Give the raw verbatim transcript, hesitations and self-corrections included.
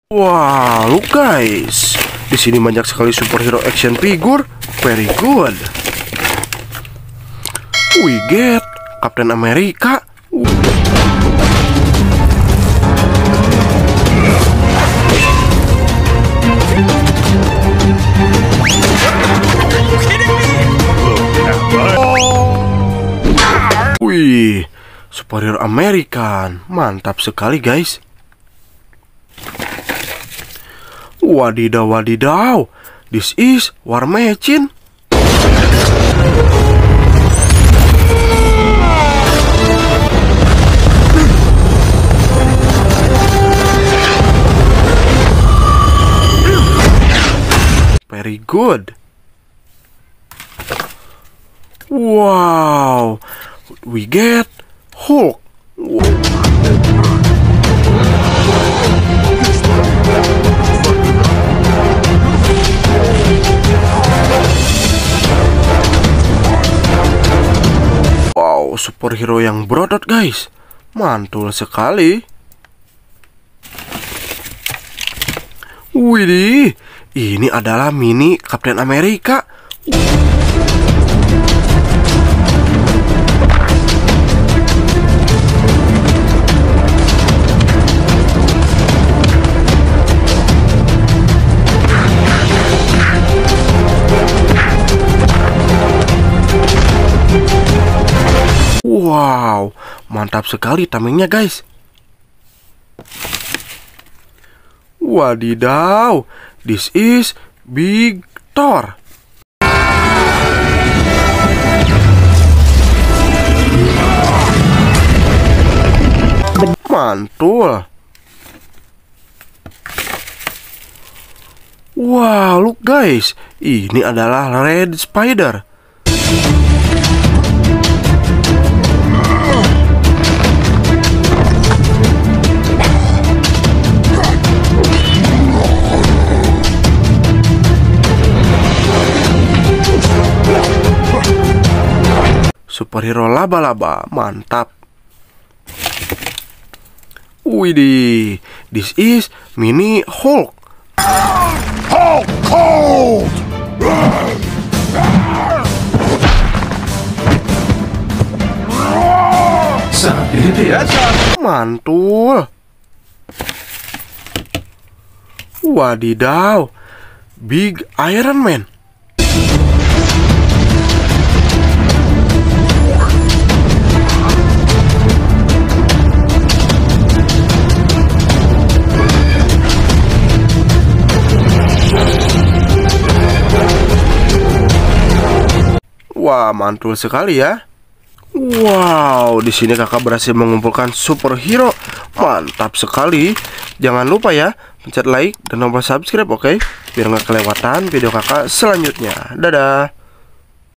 Wow, look guys, di sini banyak sekali superhero action figure. Very good. We get Captain America. Wih, superhero American, mantap sekali guys. Wadidaw, wadidaw, this is War Machine. Very good. Wow, we get Hulk. Wow, superhero yang berotot guys, mantul sekali. Widih, ini adalah mini Captain America. Wow, mantap sekali tamengnya guys. Wadidaw, this is Big Thor. Mantul. Wow, look guys, ini adalah Red Spider. Superhero laba-laba, mantap. Widih, this is mini Hulk. Hulk cold. Mantul. Wadidaw, Big Iron Man. Wah, mantul sekali ya. Wow, di sini kakak berhasil mengumpulkan superhero. Mantap sekali. Jangan lupa ya, pencet like dan tombol subscribe, oke? Biar nggak kelewatan video kakak selanjutnya. Dadah.